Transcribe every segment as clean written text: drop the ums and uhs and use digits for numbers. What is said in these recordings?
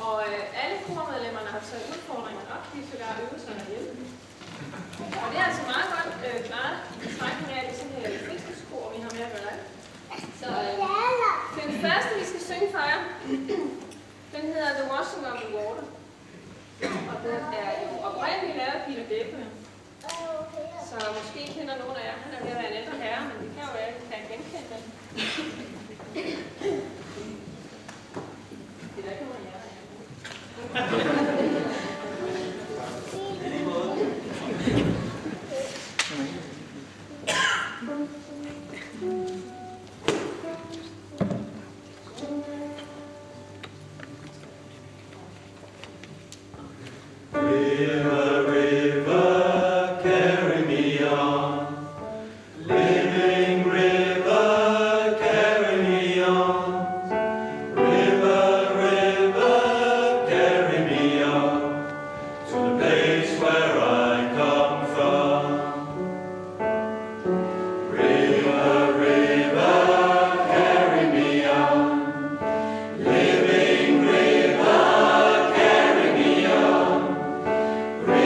Og alle kormedlemmerne har taget udfordringen op, de skal gøre øvelser derhjemme. Og det er altså meget godt klaret i betragtning af, at det er sådan et fødselskor, vi har med at gøre. Så den første, vi skal synge for jer, den hedder The Washing of the Water. Og den er jo oprindeligt lavet af Peter Gabriel. Så måske kender nogen af jer, han er ved at være en ældre herre, men det kan jo være, at I kan genkende den. Det er der ikke nogen af jer, der er. River,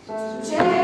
Sociale